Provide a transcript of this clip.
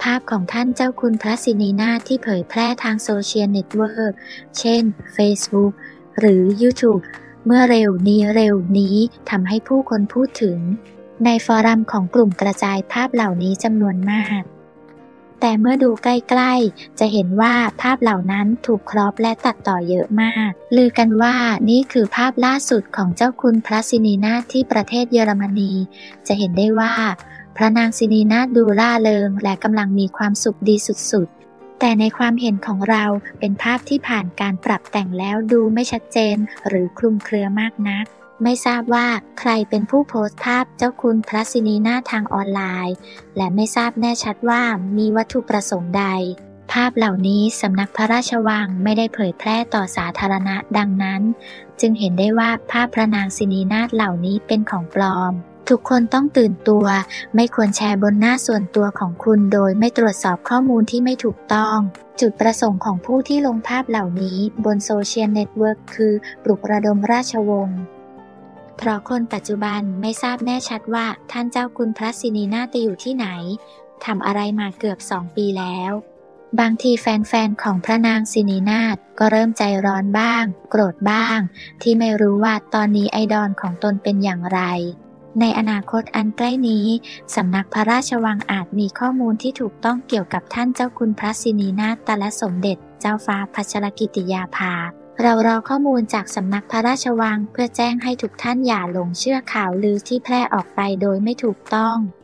าพของท่านเจ้าคุณพระสินีนาถที่เผยแพร่ทางโซเชียลเน็ตเวิร์กเช่น Facebook หรือ YouTube เมื่อเร็วนี้ทำให้ผู้คนพูดถึงในฟอรัมของกลุ่มกระจายภาพเหล่านี้จำนวนมากแต่เมื่อดูใกล้ๆจะเห็นว่าภาพเหล่านั้นถูกครอปและตัดต่อเยอะมากลือกันว่านี่คือภาพล่าสุดของเจ้าคุณพระสินีนาถที่ประเทศเยอรมนีจะเห็นได้ว่าพระนางสินีนาถดูร่าเริงและกำลังมีความสุขดีสุดๆแต่ในความเห็นของเราเป็นภาพที่ผ่านการปรับแต่งแล้วดูไม่ชัดเจนหรือคลุมเครือมากนักไม่ทราบว่าใครเป็นผู้โพสต์ภาพเจ้าคุณพระสินีนาถทางออนไลน์และไม่ทราบแน่ชัดว่ามีวัตถุประสงค์ใดภาพเหล่านี้สำนักพระราชวังไม่ได้เผยแพร่ต่อสาธารณะดังนั้นจึงเห็นได้ว่าภาพพระนางสินีนาถเหล่านี้เป็นของปลอมทุกคนต้องตื่นตัวไม่ควรแชร์บนหน้าส่วนตัวของคุณโดยไม่ตรวจสอบข้อมูลที่ไม่ถูกต้องจุดประสงค์ของผู้ที่ลงภาพเหล่านี้บนโซเชียลเน็ตเวิร์กคือปลุกระดมราชวงศ์เพราะคนปัจจุบันไม่ทราบแน่ชัดว่าท่านเจ้าคุณพระสินีนาถอยู่ที่ไหนทำอะไรมาเกือบ2 ปีแล้วบางทีแฟนๆของพระนางสินีนาถก็เริ่มใจร้อนบ้างโกรธบ้างที่ไม่รู้ว่าตอนนี้ไอดอลของตนเป็นอย่างไรในอนาคตอันใกล้นี้สำนักพระราชวังอาจมีข้อมูลที่ถูกต้องเกี่ยวกับท่านเจ้าคุณพระสินีนาถและสมเด็จเจ้าฟ้าพัชรกิติยาภาเรารอข้อมูลจากสำนักพระราชวังเพื่อแจ้งให้ทุกท่านอย่าหลงเชื่อข่าวลือที่แพร่ออกไปโดยไม่ถูกต้อง